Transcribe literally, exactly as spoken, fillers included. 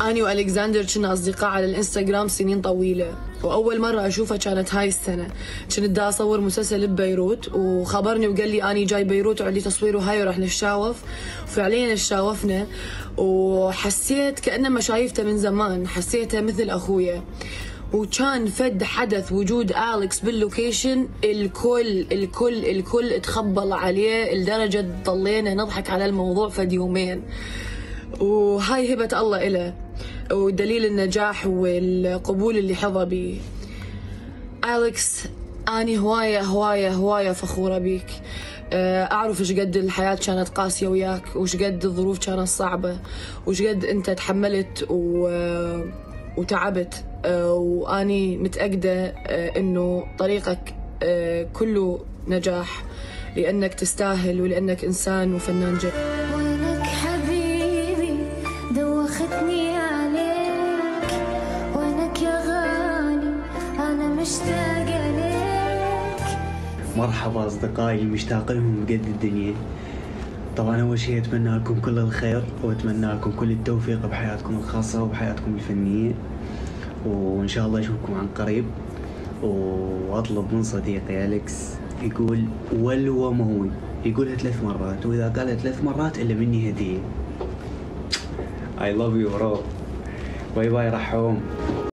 أنا وألكساندر كنا أصدقاء على الإنستغرام سنين طويلة، وأول مرة أشوفها كانت هاي السنة. كنت دا أصور مسلسل ببيروت وخبرني وقال لي أني جاي بيروت وعندي تصوير وهاي ورح نتشاوف، وفعليا تشاوفنا وحسيت كأنه ما شايفته من زمان، حسيته مثل أخويا. وكان فد حدث وجود أليكس باللوكيشن، الكل الكل الكل تخبل عليه لدرجة ضلينا نضحك على الموضوع فد يومين. وهاي هبة الله إله ودليل النجاح والقبول اللي حظى بيه. أليكس أني هواية هواية هواية فخورة بيك. أعرف إيش قد الحياة كانت قاسية وياك، وإيش قد الظروف كانت صعبة، وإيش قد أنت تحملت و... وتعبت، وأني متأكدة إنه طريقك كله نجاح، لأنك تستاهل ولأنك إنسان وفنان جد. وينك حبيبي دوختني عليك، وينك يا غالي أنا مشتاقة لك. مرحبا أصدقائي المشتاق لهم بقد الدنيا. طبعا أول شيء أتمنى لكم كل الخير، وأتمنى لكم كل التوفيق بحياتكم الخاصة وبحياتكم الفنية، وإن شاء الله أشوفكم عن قريب. وأطلب من صديقي أليكس يقول ولو مهوي يقولها ثلاث مرات، وإذا قالها ثلاث مرات إلا مني هدية. I love you bro. باي باي رحوم.